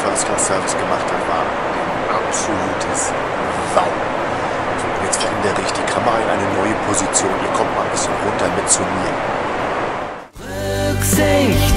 First-Class-Service gemacht hat, war ein absolutes Wow. So, jetzt verändere ich die Kamera in eine neue Position. Ihr kommt mal ein bisschen runter mit zu mir. Rücksicht.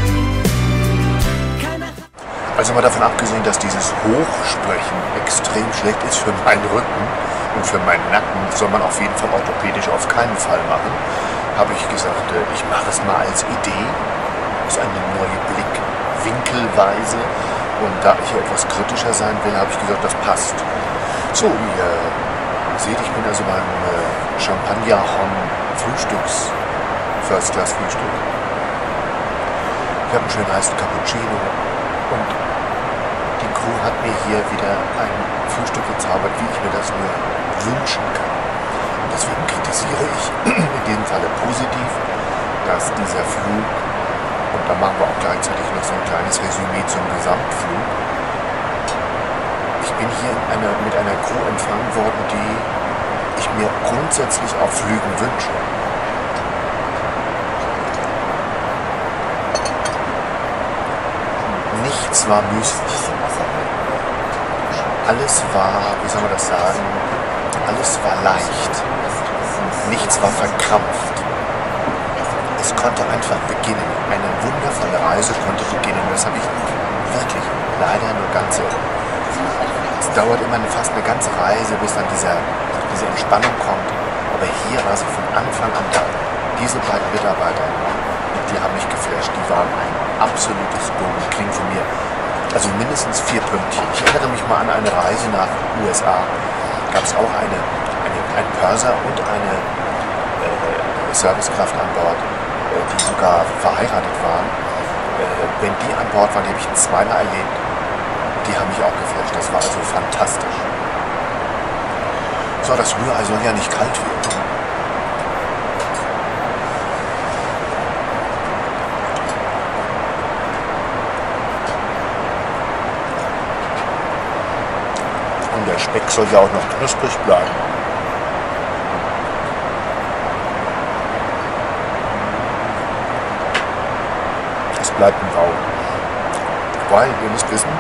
Also mal davon abgesehen, dass dieses Hochsprechen extrem schlecht ist für meinen Rücken und für meinen Nacken, soll man auf jeden Fall orthopädisch auf keinen Fall machen, habe ich gesagt, ich mache es mal als Idee, ist eine neue Blickwinkelweise, und da ich hier etwas kritischer sein will, habe ich gesagt, das passt. So, ihr seht, ich bin also beim Champagner-Hon Frühstücks, First-Class-Frühstück. Ich habe einen schönen heißen Cappuccino und die Crew hat mir hier wieder ein Frühstück gezaubert, wie ich mir das nur wünschen kann. Und deswegen kritisiere ich in diesem Falle positiv, dass dieser Flug, und da machen wir auch gleichzeitig noch so ein kleines Resümee zum Gesamtflug, ich bin hier mit einer Crew empfangen worden, die ich mir grundsätzlich auf Flügen wünsche. Nichts war müßig. Alles war, wie soll man das sagen, alles war leicht. Nichts war verkrampft. Es konnte einfach beginnen. Eine wundervolle Reise konnte beginnen. Das habe ich wirklich leider nur ganz selten. Es dauert immer fast eine ganze Reise, bis dann diese Entspannung kommt. Aber hier war sie von Anfang an da. Diese beiden Mitarbeiter, die haben mich geflasht. Die waren ein absolutes Go. Die kriegen von mir also mindestens 4 Pünktchen. Ich erinnere mich mal an eine Reise nach USA. Gab es auch einen Purser und eine Servicekraft an Bord, die sogar verheiratet waren. Wenn die an Bord waren, die habe ich zweimal erlebt. Die haben mich auch geflasht. Das war also fantastisch. So, das Rührei soll ja nicht kalt werden. Und der Speck soll ja auch noch knusprig bleiben. Es bleibt ein Wow. Weil, ihr müsst wissen,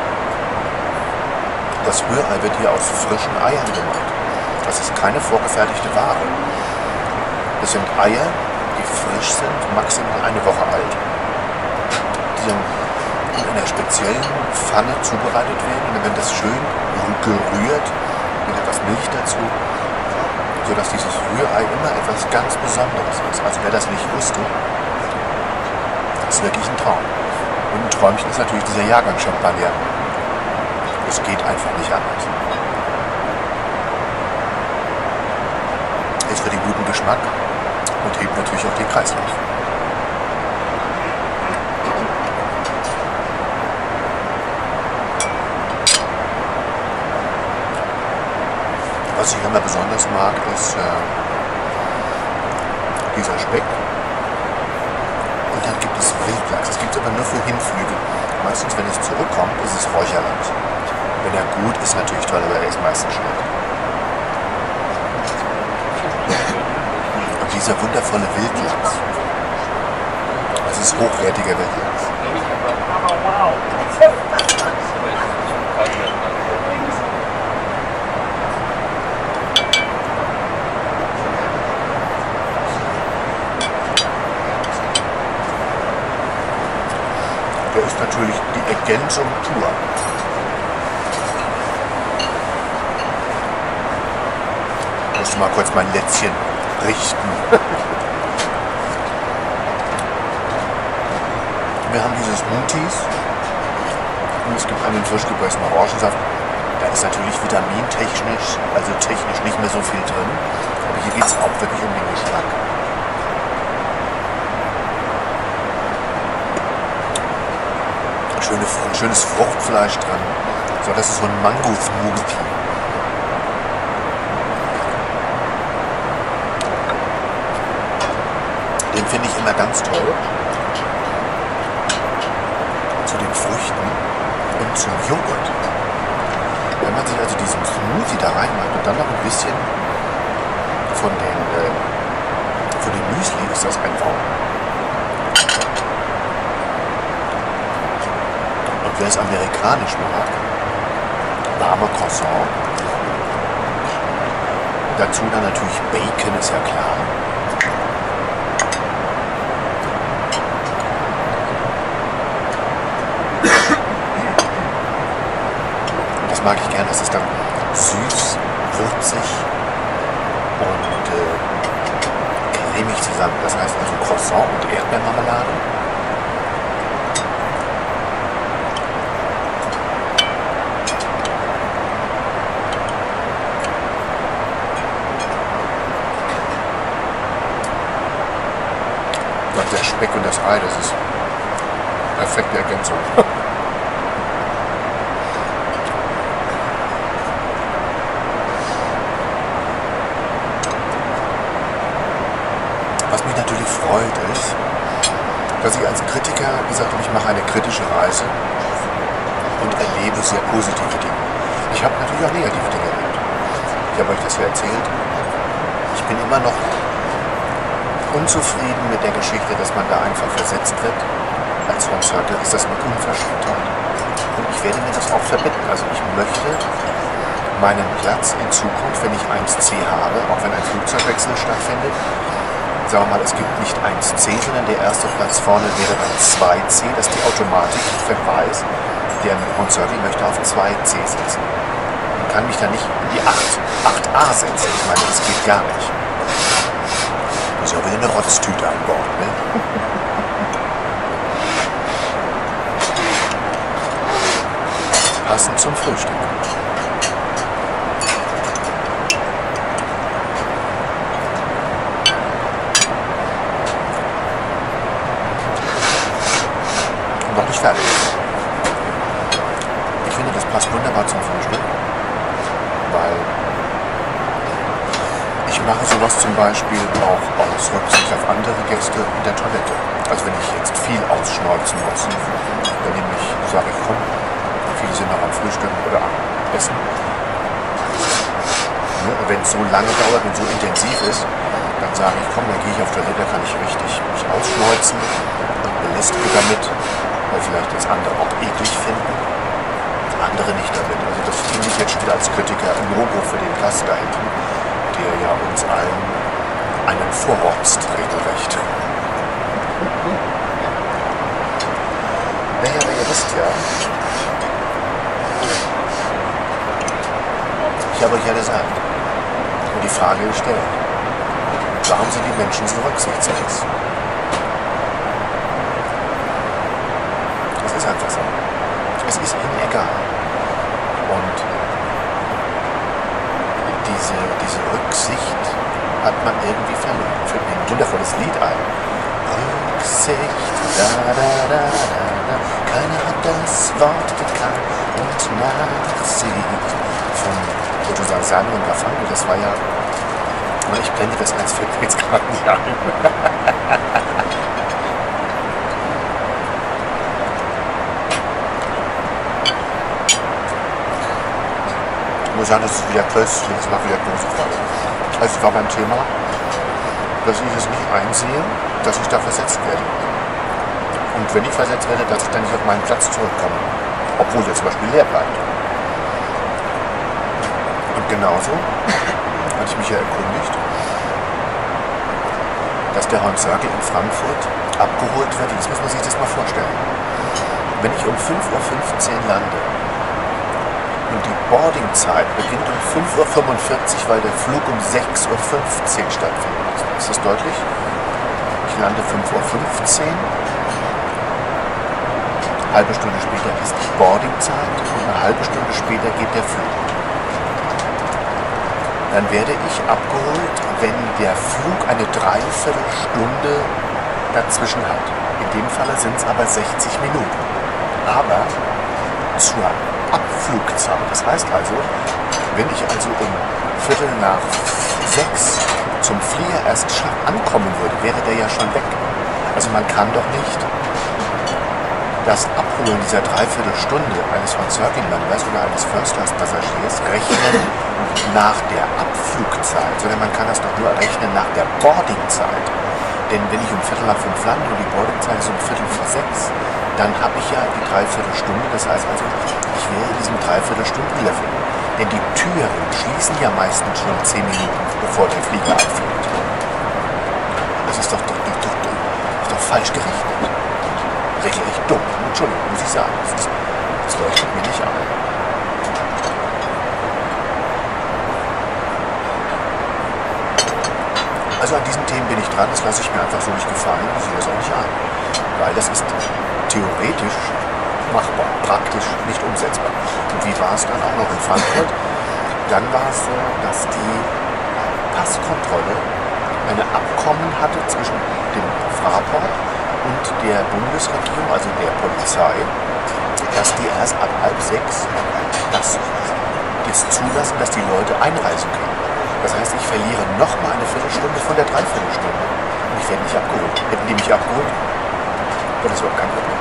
das Rührei wird hier aus frischen Eiern gemacht. Das ist keine vorgefertigte Ware. Es sind Eier, die frisch sind, maximal eine Woche alt. Die dann in einer speziellen Pfanne zubereitet werden. Und dann wird das schön gerührt mit etwas Milch dazu, sodass dieses Rührei immer etwas ganz Besonderes ist. Also wer das nicht wusste, das ist wirklich ein Traum. Und ein Träumchen ist natürlich dieser Jahrgang Champagner. Es geht einfach nicht anders. Ist für den guten Geschmack und hebt natürlich auch den Kreislauf. Was ich immer besonders mag, ist dieser Speck. Und dann gibt es Wildlachs. Das gibt es aber nur für Hinflüge. Meistens, wenn es zurückkommt, ist es Räucherlachs. Wenn er gut ist, natürlich toll, aber er ist meistens schlecht. Und dieser wundervolle Wildlachs. Das ist hochwertiger Wildlachs. Der ist natürlich die Ergänzung pur. Ich musste mal kurz mein Lätzchen richten. Wir haben diese Smoothies und es gibt einen frisch gepressten Orangensaft. Da ist natürlich vitamintechnisch, also technisch nicht mehr so viel drin. Aber hier geht es auch wirklich um den Geschmack. Schönes Fruchtfleisch dran. So, das ist so ein Mango-Smoothie. Den finde ich immer ganz toll. Zu den Früchten und zum Joghurt. Wenn man sich also diesen Smoothie da reinmacht und dann noch ein bisschen von dem Müsli, ist das ein Wow. Und wer es amerikanisch mag, warme Croissant. Dazu dann natürlich Bacon, ist ja klar. Und das mag ich gern, das ist dann süß, würzig und cremig zusammen. Das heißt also Croissant und Erdbeermarmelade. Und der Speck und das Ei, das ist perfekte Ergänzung. Was mich natürlich freut ist, dass ich als Kritiker gesagt habe, ich mache eine kritische Reise und erlebe sehr positive Dinge. Ich habe natürlich auch negative Dinge erlebt. Ich habe euch das ja erzählt. Ich bin immer noch unzufrieden mit der Geschichte, dass man da einfach versetzt wird. Als Von Circle ist das eine Unverschämtheit. Und ich werde mir das auch verbitten. Also ich möchte meinen Platz in Zukunft, wenn ich 1C habe, auch wenn ein Flugzeugwechsel stattfindet, sagen wir mal, es gibt nicht 1C, sondern der erste Platz vorne wäre dann 2C, dass die Automatik weiß, der mit Von Circle möchte auf 2C sitzen. Man kann mich da nicht in die 8A setzen. Ich meine, das geht gar nicht. Das ist ja wieder eine Rotztüte an Bord, ne? Passend zum Frühstück. Noch nicht fertig. Ich finde, das passt wunderbar zum Frühstück, weil ich mache sowas zum Beispiel auch aus Rücksicht auf andere Gäste in der Toilette. Also wenn ich jetzt viel ausschneuzen muss, dann nehme ich, sage ich, komm, viele sind noch am Frühstücken oder am Essen. Ne, wenn es so lange dauert und so intensiv ist, dann sage ich, komm, dann gehe ich auf Toilette, kann ich richtig mich ausschneuzen und belästige damit, weil vielleicht das andere auch eklig finden, andere nicht damit. Also das finde ich jetzt schon wieder als Kritiker ein Logo für den Gast da hinten, der ja uns allen einen vorrotzt, regelrecht. Naja, aber ihr wisst ja, ich habe euch ja gesagt und die Frage gestellt, warum sind die Menschen so rücksichtslos? Es ist einfach so. Es ist ihnen egal. Und diese Rücksicht hat man irgendwie verloren. Fällt mir ein wundervolles Lied ein. Rücksicht, da, da, da, da, da. Keiner hat das Wort gekannt und Nachsicht von Sano und Garfunkel. Das war ja... Ich blende das als Film jetzt gerade nicht ein. Ich muss sagen, das ist wieder plötzlich, das macht wieder große Freude. Also es war beim Thema, dass ich es nicht einsehe, dass ich da versetzt werde. Und wenn ich versetzt werde, dass ich dann nicht auf meinen Platz zurückkomme. Obwohl der zum Beispiel leer bleibt. Und genauso hatte ich mich ja erkundigt, dass der Von Circle in Frankfurt abgeholt wird. Jetzt muss man sich das mal vorstellen. Wenn ich um 5:15 Uhr lande und die Boardingzeit beginnt um 5:45 Uhr, weil der Flug um 6:15 Uhr stattfindet. Ist das deutlich? Ich lande 5:15 Uhr. Eine halbe Stunde später ist die Boardingzeit und eine halbe Stunde später geht der Flug. Dann werde ich abgeholt, wenn der Flug eine Dreiviertelstunde dazwischen hat. In dem Falle sind es aber 60 Minuten. Aber zur Abflugzeit, das heißt also, wenn ich also um 5:45 zum Flieger erst ankommen würde, wäre der ja schon weg. Also man kann doch nicht das Abholen dieser Dreiviertelstunde eines Von Circle-Members oder eines First-Class-Passagiers rechnen nach der Abflugzeit, sondern man kann das doch nur rechnen nach der Boardingzeit. Denn wenn ich um 5:45 lande und die Boardingzeit ist um 5:45, dann habe ich ja die Dreiviertelstunde. Das heißt also, ich wäre in diesem Dreiviertelstunden-Level. Denn die Türen schließen ja meistens schon 10 Minuten, bevor der Flieger abfliegt. Das ist doch falsch gerechnet. Regelrecht dumm. Entschuldigung, muss ich sagen. Das leuchtet mir nicht an. Also an diesen Themen bin ich dran, das lasse ich mir einfach so nicht gefallen, ich sehe das auch nicht ein. Weil das ist theoretisch machbar, praktisch nicht umsetzbar. Und wie war es dann auch noch in Frankfurt? Dann war es so, dass die Passkontrolle ein Abkommen hatte zwischen dem Fraport und der Bundesregierung, also der Polizei, dass die erst ab 5:30 das zulassen, dass die Leute einreisen können. Das heißt, ich verliere noch mal eine Viertelstunde von der Dreiviertelstunde. Und ich werde nicht abgeholt. Hätten die mich abgeholt, wäre das überhaupt kein Problem.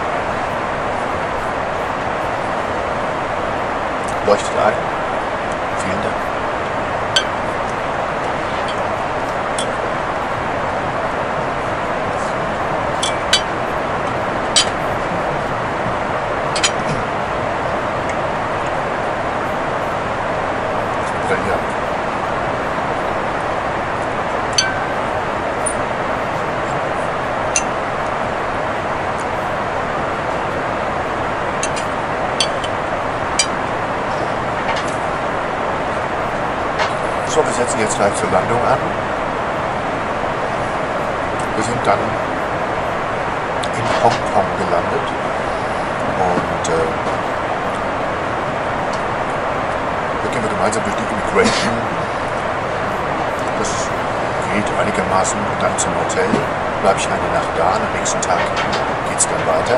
Leuchtet ein. Vielen Dank. Brillant. So, wir setzen jetzt gleich zur Landung an. Wir sind dann in Hongkong gelandet und wir gehen gemeinsam durch die Immigration. Das geht einigermaßen und dann zum Hotel. Bleibe ich eine Nacht da, am nächsten Tag geht es dann weiter.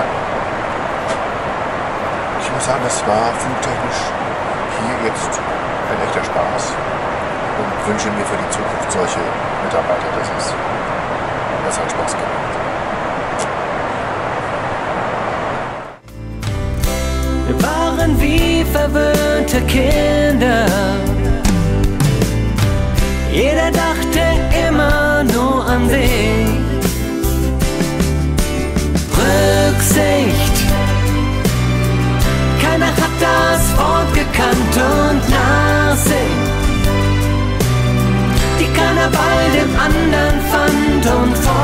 Ich muss sagen, das war flugtechnisch hier jetzt ein echter Spaß. Und wünsche mir für die Zukunft solche Mitarbeiter. Das hat Spaß gemacht. Wir waren wie verwöhnte Kinder. Jeder dachte immer nur an sich. Rücksicht. Keiner hat das Wort gekannt und Nachsicht, die keiner bei dem anderen fand und